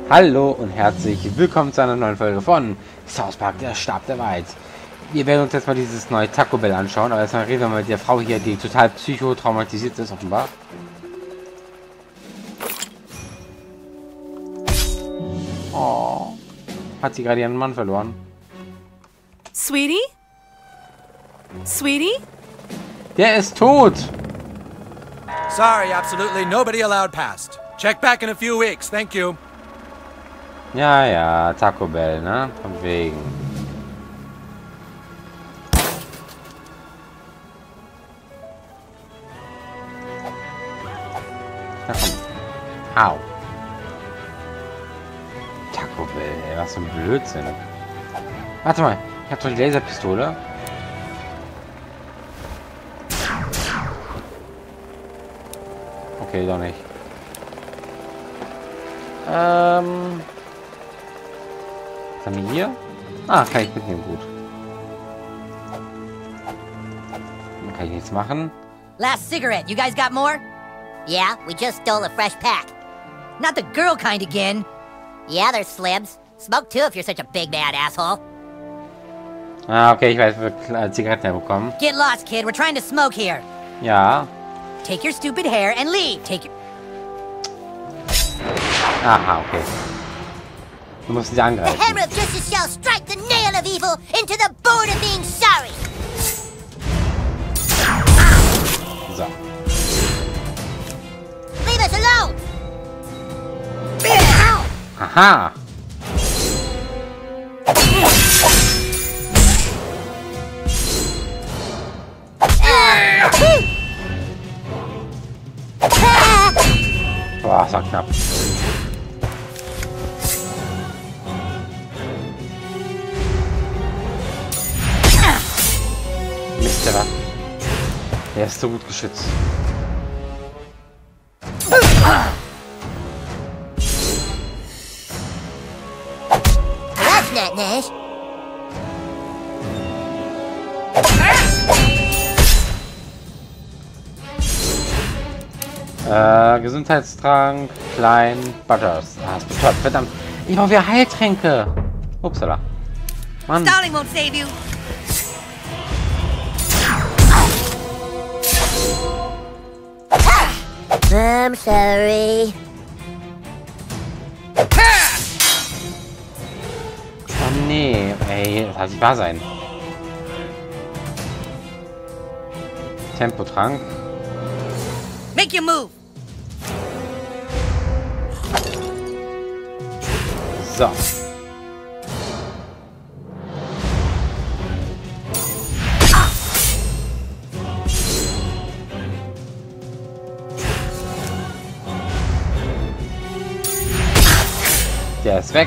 Hallo und herzlich willkommen zu einer neuen Folge von South Park, der Stab der Wahrheit. Wir werden uns jetzt mal dieses neue Taco Bell anschauen, aber erstmal reden wir mal mit der Frau hier, die total psychotraumatisiert ist, offenbar. Oh, hat sie gerade ihren Mann verloren? Sweetie? Sweetie? Der ist tot! Sorry, absolutely nobody allowed past. Check back in a few weeks, thank you. Ja, ja, Taco Bell, ne? Von wegen. Na komm. Au. Taco Bell, ey, was für ein Blödsinn. Warte mal, ich hab doch die Laserpistole. Okay, doch nicht. Was haben wir hier? Ah, kann ich mitnehmen, gut. Dann kann ich nichts machen. Last cigarette, you guys got more? Yeah, we just stole a fresh pack. Not the girl kind again. Yeah, there's slibs. Smoke too if you're such a big bad asshole. Ah, okay, ich weiß, wir Zigaretten herbekommen. Get lost, kid. We're trying to smoke here. Ja. Take your stupid hair and leave. Take your... Aha, okay. Du musst sie The angreifen. hammer of justice shall strike the nail of evil into the board of being sorry. So. Leave us alone. Aha. Boah, das war knapp. Mist, der ist so gut geschützt. That's not nice. Gesundheitstrank, klein, Butters. Ah, ist betäubt, verdammt. Ich brauche wieder Heiltränke. Upsala. Mann. Stalling won't save you. I'm sorry. Oh nee, ey, das kann nicht wahr sein. Tempotrank. Make your move. So. Der ist weg.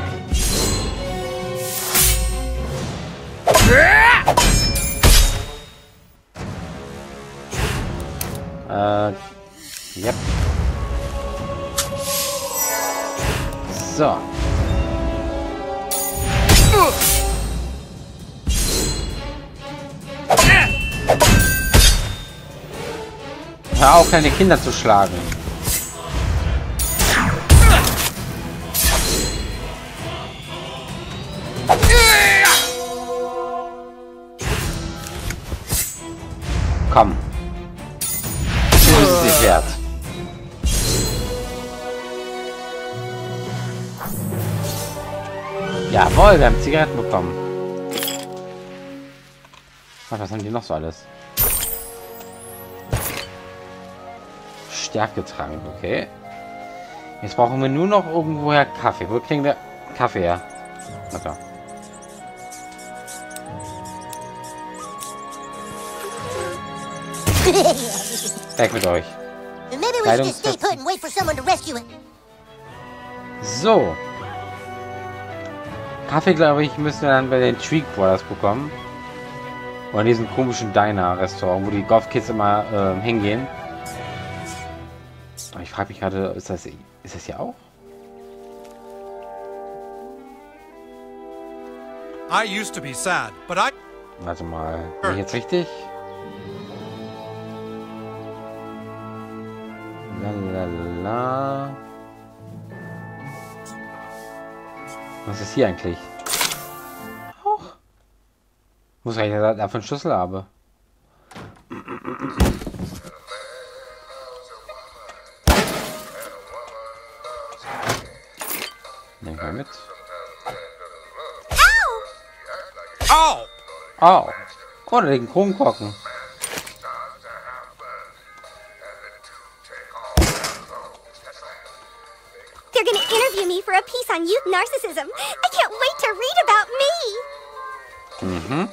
Yep. So. Hör auf, kleine Kinder zu schlagen. Komm. Du bist es nicht wert. Jawohl, wir haben Zigaretten bekommen. Was haben die noch so alles? Stärketrank, okay. Jetzt brauchen wir nur noch irgendwoher Kaffee. Wo kriegen wir Kaffee her? Warte. Weg mit euch. Maybe we should just stay put and wait for someone to rescue it. So. Kaffee, glaube ich, müssen wir dann bei den Tweak Brothers bekommen. Oder diesen komischen Diner-Restaurant, wo die Golf-Kids immer hingehen. Aber ich frage mich gerade, ist das hier auch? I used to be sad, but I... Warte mal, bin ich jetzt richtig? Lalalala. Was ist hier eigentlich? Auch. Muss ich dafür einen Schlüssel haben. Nehmen wir mit. Oh! Oh. Oh, da liegen Kronkorken. They're gonna interview me for a piece on youth narcissism. I can't wait to read about me. Mhm.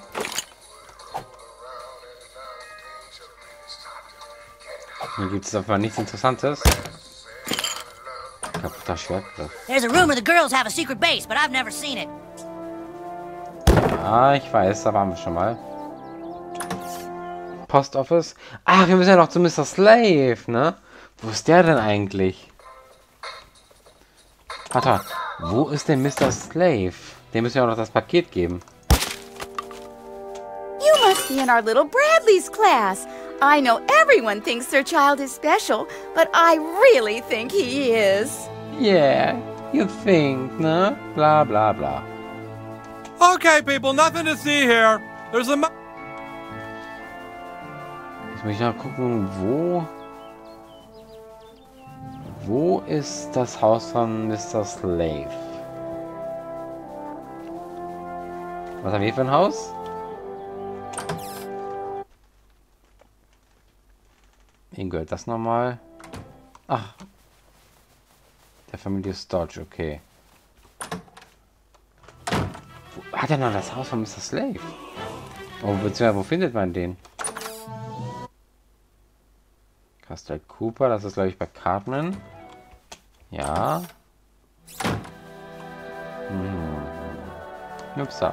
Hier gibt es aber nichts Interessantes. Kaputter Schwertgriff. There's a rumor the girls have a secret base, but I've never seen it. Ah, ich weiß, da waren wir schon mal. Post Office. Ah, wir müssen ja noch zu Mr. Slave, ne? Wo ist der denn eigentlich? Warte, wo ist denn Mr. Slave? Dem müssen wir auch noch das Paket geben. You must be in our little Bradley's class. I know everyone thinks their child is special, but I really think he is. Yeah, you think, ne? Bla bla bla. Okay, people, nothing to see here. There's a... Jetzt muss ich mal gucken, wo... Wo ist das Haus von Mr. Slave? Was haben wir für ein Haus? Wem gehört das nochmal? Ach. Der Familie Stodge, okay. Wo hat er noch das Haus von Mr. Slave? Oh, beziehungsweise, wo findet man den? Castle Cooper, das ist glaube ich bei Cartman. Ja. Upsa.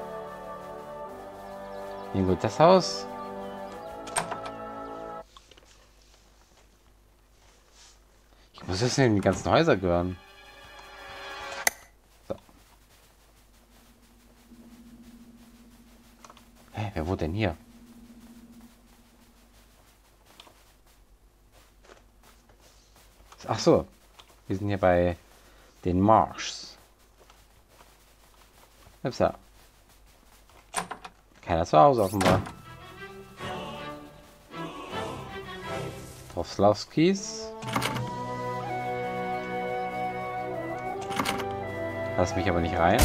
Wie gut das Haus? Ich muss jetzt in die ganzen Häuser gehören. So. Hä, wer wohnt denn hier? Ach so, wir sind hier bei den Marshs. Upsa. Keiner zu Hause offenbar. Wroslawskis. Lass mich aber nicht rein.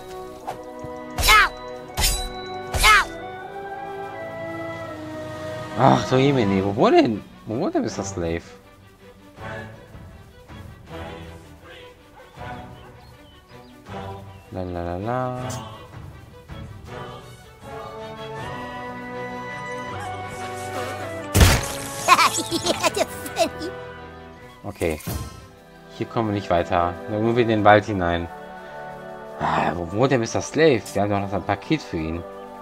Ach du Jemine, wo wohnt denn? Wo wohnt denn Mr. Slave? La la la la. Okay. Hier kommen wir nicht weiter. Nur in den Wald hinein. Ah, wo wohnt der Mr. Slave? Wir haben doch noch ein Paket für ihn.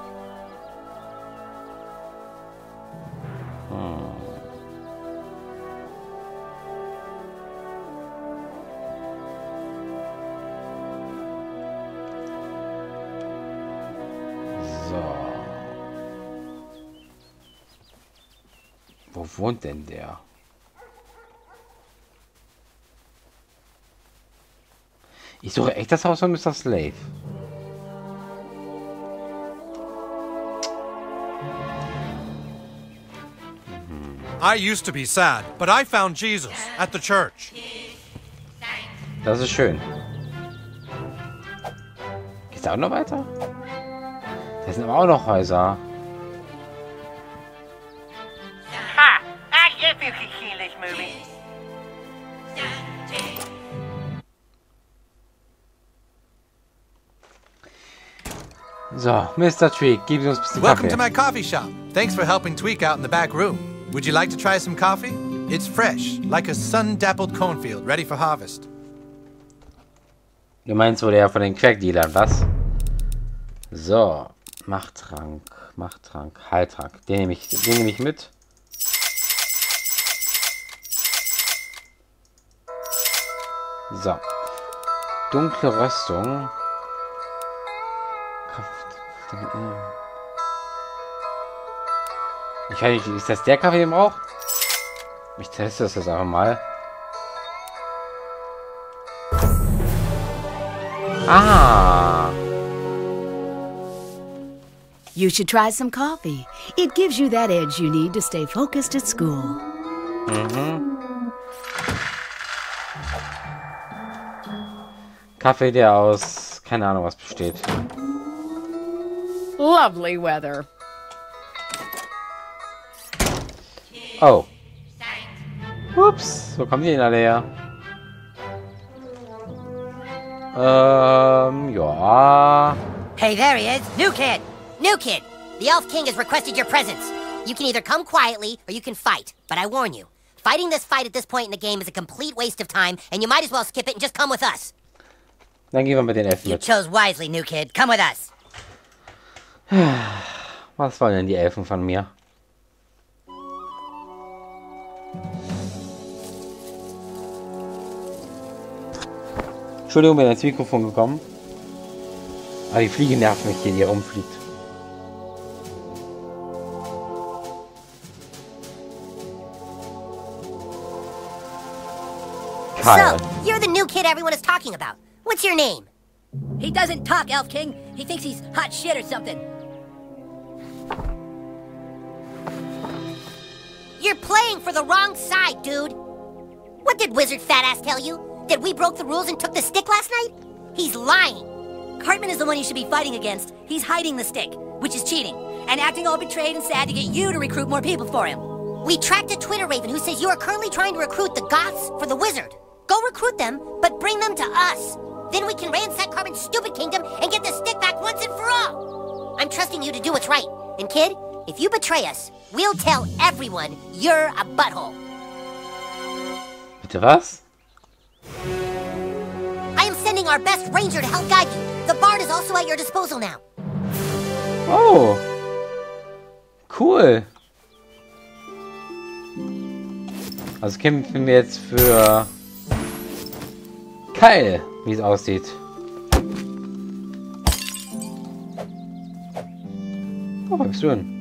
Wo wohnt denn der? Ich suche echt das Haus von Mr. Slave. I used to be sad, but I found Jesus at the church. Das ist schön. Geht's auch noch weiter? Da sind aber auch noch Häuser. So, Mr. Tweak, gib uns ein bisschen Welcome to Kaffee. my coffee shop. Thanks for helping Tweak out in the back room. Would you like to try some coffee? It's fresh, like a sun-dappled cornfield, ready for harvest. Du meinst wohl der von den Crack-Dealern, was? So, Machttrank, Heiltrank. Den nehme ich mit. So. Dunkle Röstung. Ich weiß nicht, ist das der Kaffee, den braucht? Ich teste das jetzt einfach mal. Ah. You should try some coffee. It gives you that edge you need to stay focused at school. Kaffee, der aus keine Ahnung was besteht. Lovely weather. Oh. Ups, wo kommen die denn alle her? Ja. Hey, there he is. New kid. New kid. The Elf King has requested your presence. You can either come quietly or you can fight. But I warn you, fighting this fight at this point in the game is a complete waste of time, and you might as well skip it and just come with us. Dann gehen wir mit den Elfen You mit. chose wisely, new kid. Come with us. Was wollen denn die Elfen von mir? Entschuldigung, bin ins Mikrofon gekommen. Aber die Fliege nervt mich hier, die rumfliegt. Kyle. So, you're the new kid everyone is talking about. What's your name? He doesn't talk, Elf King. He thinks he's hot shit or something. You're playing for the wrong side, dude. What did Wizard Fatass tell you? That we broke the rules and took the stick last night? He's lying. Cartman is the one you should be fighting against. He's hiding the stick, which is cheating, and acting all betrayed and sad to get you to recruit more people for him. We tracked a Twitter raven who says you are currently trying to recruit the Goths for the Wizard. Go recruit them, but bring them to us. Then we can ransack Cartman's stupid kingdom and get the stick back once and for all. I'm trusting you to do what's right. And kid, if you betray us, we'll tell everyone you're a butthole. Bitte was? I am sending our best ranger to help guide you. The bard is also at your disposal now. Oh. Cool. Also kämpfen wir jetzt für Kyle, wie es aussieht. Oh, was bist du denn?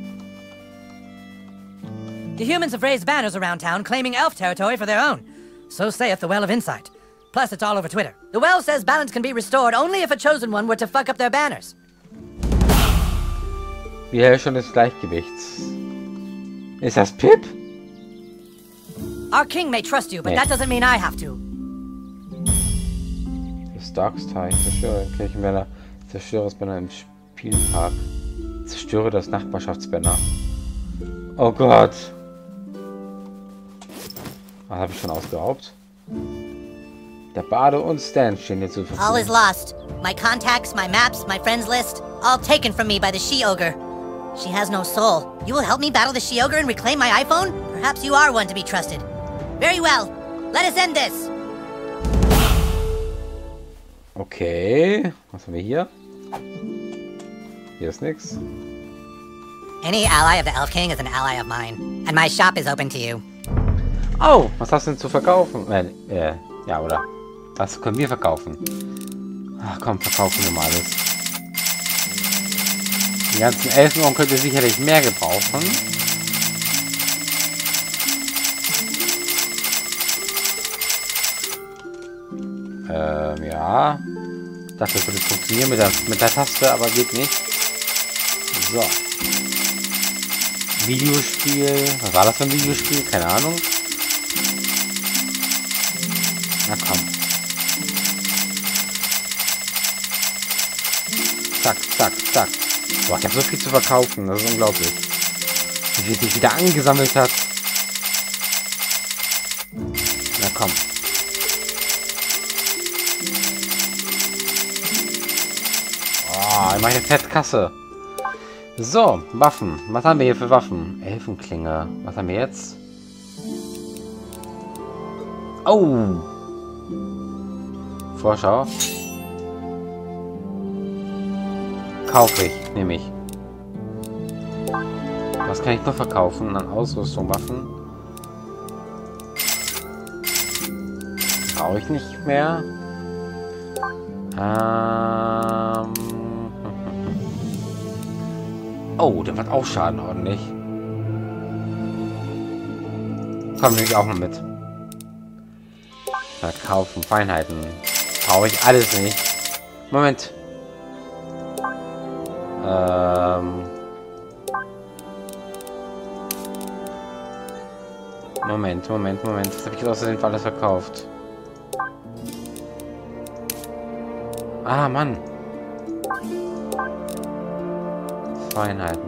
The humans have raised banners around town claiming elf territory for their own. So saith the Well of Insight. Plus, it's all over Twitter. The Well says balance can be restored only if a chosen one were to fuck up their banners. Wiederherstellung des Gleichgewichts. Ist das Pip? Our king may trust you, but Nee. that doesn't mean I have to. Das Darkstein. Zerstöre den Kirchenbanner. Zerstöre das Banner im Spielpark. Zerstöre das Nachbarschaftsbanner. Oh Gott. Was habe ich schon ausgeraubt? Der Bade und Stan stehen dir zur All is Verfügung. lost. My contacts, my maps, my friends list, all taken from me by the she-ogre. She has no soul. You will help me battle the she-ogre and reclaim my iPhone? Perhaps you are one to be trusted. Very well. Let us end this. Okay. Was haben wir hier? Hier ist nix. Any ally of the Elf King is an ally of mine. And my shop is open to you. Oh, was hast du denn zu verkaufen? Ja, oder? Was können wir verkaufen? Ach komm, verkaufen wir mal alles. Die ganzen Elfenohren könnt ihr sicherlich mehr gebrauchen. Ja. Ich dachte, das würde funktionieren mit der Taste, aber geht nicht. So. Videospiel. Was war das für ein Videospiel? Keine Ahnung. Na komm. Zack, zack, zack. Boah, ich habe so viel zu verkaufen. Das ist unglaublich. Wie viel sich wieder angesammelt hat. Na komm. Oh, ich mache eine Fettkasse. So, Waffen. Was haben wir hier für Waffen? Elfenklinge. Was haben wir jetzt? Oh. Vorschau. Kaufe ich, nehme ich. Was kann ich noch verkaufen an Ausrüstung, Waffen? Brauche ich nicht mehr. Oh, der macht auch Schaden ordentlich. Komm, nehme ich auch mal mit. Verkaufen, Feinheiten. Brauche ich alles nicht. Moment. Moment. Das habe ich außerdem alles verkauft. Ah, Mann. Feinheiten.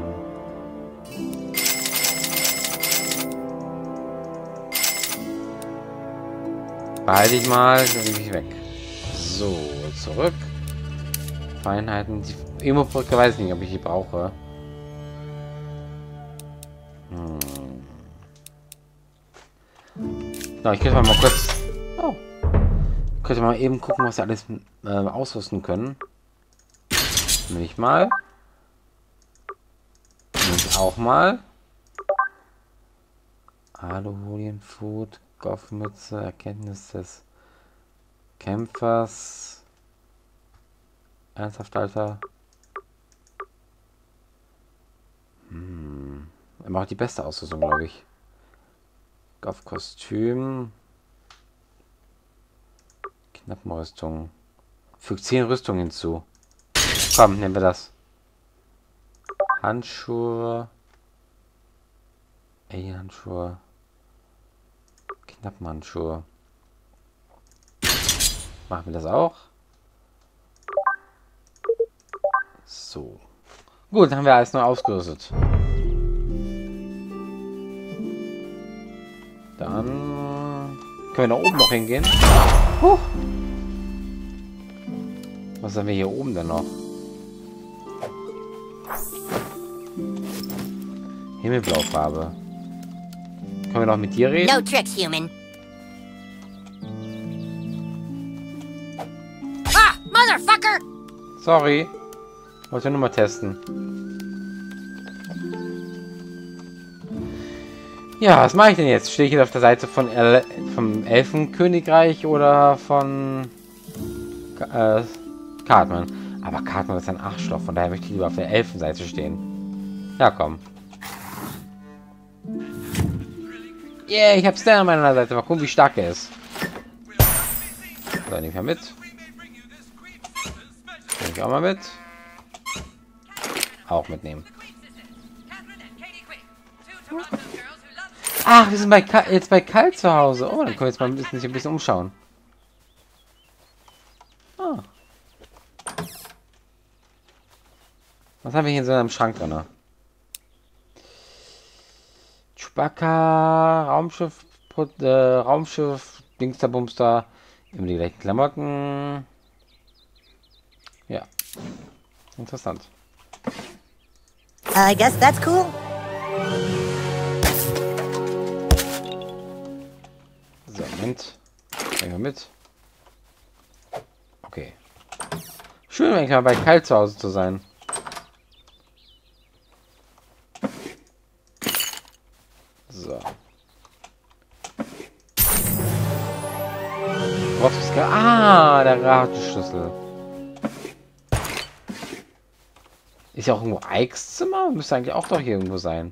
Behalte ich mal, dann nehme ich weg. So, zurück. Feinheiten. Die Emo-Brücke weiß ich nicht, ob ich die brauche. Na, ich könnte mal kurz... Oh. Ich könnte mal eben gucken, was wir alles ausrüsten können. Nehme ich mal. Nehme ich auch mal. Alufolien-Food, Goffmütze, Erkenntnis des Kämpfers. Ernsthaft, Alter. Er macht die beste Ausrüstung, glaube ich. Goff-Kostüm. Knappenrüstung. Fügt 10 Rüstungen hinzu. Komm, nehmen wir das. Handschuhe. Handschuhe. Knappenhandschuhe. Machen wir das auch. So. Gut, dann haben wir alles neu ausgerüstet. Dann können wir nach oben noch hingehen. Huch. Was haben wir hier oben denn noch? Himmelblaufarbe. Können wir noch mit dir reden? No tricks, human. Ah, motherfucker! Sorry. Wollte nur mal testen. Ja, was mache ich denn jetzt? Stehe ich jetzt auf der Seite von vom Elfenkönigreich oder von Cartman? Aber Cartman ist ein Arschloch, von daher möchte ich lieber auf der Elfenseite stehen. Ja, komm. Yeah, ich habe Stan an meiner Seite. Mal gucken, wie stark er ist. So, nehme ich mal mit. Nehme ich auch mal mit. Auch mitnehmen. Ach, wir sind jetzt bei Kyle zu Hause. Oh, dann können wir jetzt mal ein bisschen umschauen. Ah. Was haben wir hier in so einem Schrank drin? Chewbacca, Raumschiff, Dingsterbumster, immer die gleichen Klamotten. Ja, interessant. I guess that's cool. So, Moment. Nehmen wir mit. Okay. Schön, wenn ich mal bei Kyle zu Hause zu sein. So. Ah, der Rateschlüssel. Ist ja auch irgendwo Ikes Zimmer? Müsste eigentlich auch doch hier irgendwo sein.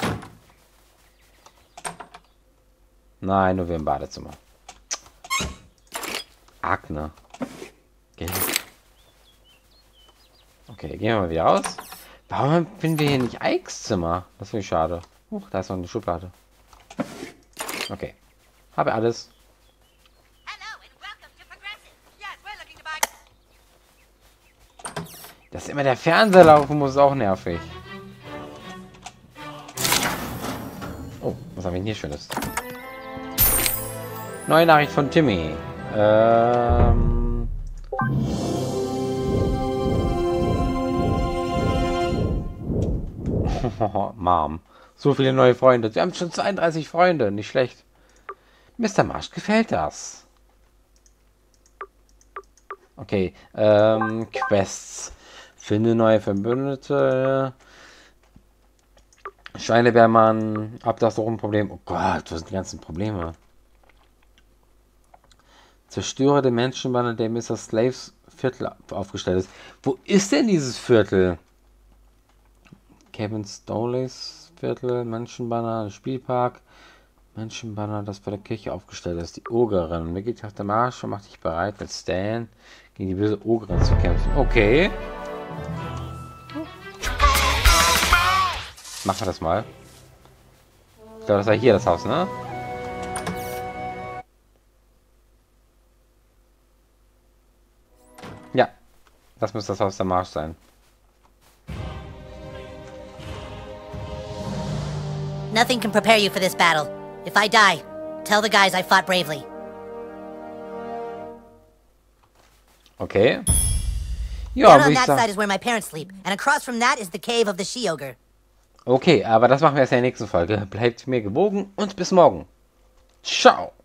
Nein, nur wir im Badezimmer. Akne. Gelb. Okay, gehen wir mal wieder raus. Warum finden wir hier nicht Ikes Zimmer? Das finde ich schade. Da ist noch eine Schublade. Okay. Habe alles. Dass immer der Fernseher laufen muss, ist auch nervig. Oh, was haben wir denn hier Schönes? Neue Nachricht von Timmy. Mom. So viele neue Freunde. Wir haben schon 32 Freunde. Nicht schlecht. Mr. Marsh gefällt das. Okay. Quests. Finde neue Verbündete. Schweinebärmann. Obdachlosenproblem. Oh Gott, was sind die ganzen Probleme? Zerstöre den Menschenbanner, der Mr. Slaves Viertel aufgestellt ist. Wo ist denn dieses Viertel? Kevin Stoleys Viertel, Menschenbanner, Spielpark. Menschenbanner, das bei der Kirche aufgestellt ist. Die Ogerin. Mir geht auf der Marsch und macht dich bereit mit Stan. Gegen die böse Ogre zu kämpfen. Okay. Machen wir das mal. Ich glaube, das war hier das Haus, ne? Ja. Das muss das Haus der Marsch sein. Nothing can prepare you for this battle. If I die, tell the guys I fought bravely. Okay. Down Ja, on würde ich that side sagen. is where my parents sleep, and across from that is the cave of the she-ogre. Okay, aber das machen wir erst in der nächsten Folge. Bleibt mir gewogen und bis morgen. Ciao.